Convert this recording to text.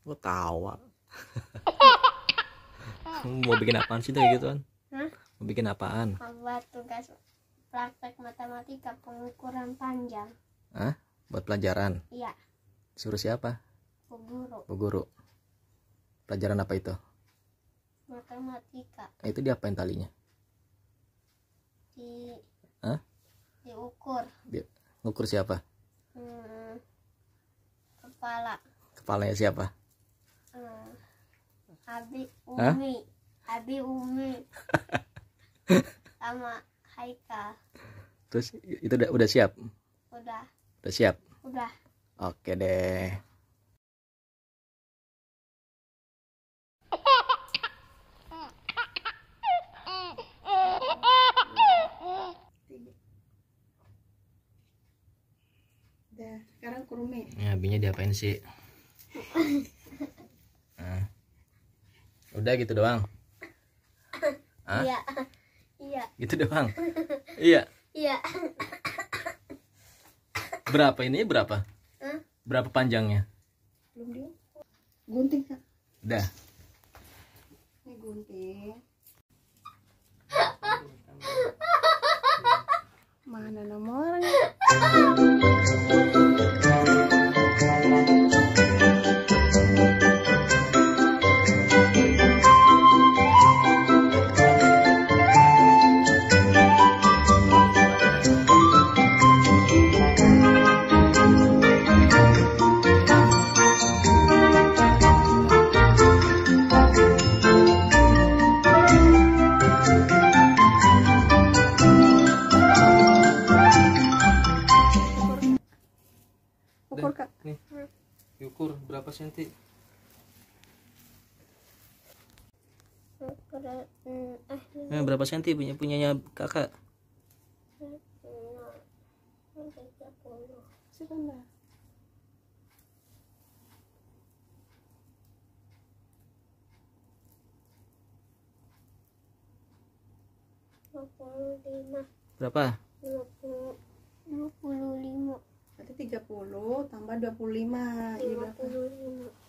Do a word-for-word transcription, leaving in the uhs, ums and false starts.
Gue tawa. Mau bikin apaan sih kayak gituan? Hah? Mau bikin apaan? Buat tugas praktek matematika pengukuran panjang. Hah? Buat pelajaran? Iya. Suruh siapa? Bu guru. Bu guru. Pelajaran apa itu? Matematika. Itu diapain talinya? Di. Hah? Diukur. Di, ngukur siapa? Hmm, kepala. Kepalanya siapa? Hmm, Abi Hah? Umi. Abi Umi. Sama Haikal. Terus itu udah udah siap? Udah. Udah siap? Udah. Oke deh. Udah, sekarang kurumi. Ya, abinya diapain sih? Nah. Udah gitu doang. Hah? Iya. Iya. Gitu doang. Iya. Iya. Berapa ini? Berapa? Hah? Berapa panjangnya? Belum dia. Gunting, Kak. Udah. Ini gunting. Mana nomornya? Ukur, Kak. Nih. Diukur berapa senti? Ukuran hmm, eh Nah, berapa senti punya punyanya kakak? tiga puluh. Sebentar. Dua puluh lima. Berapa? Dua puluh. Dua puluh lima. Berarti tiga puluh tambah dua puluh lima. Iya Lima berapa? puluh lima.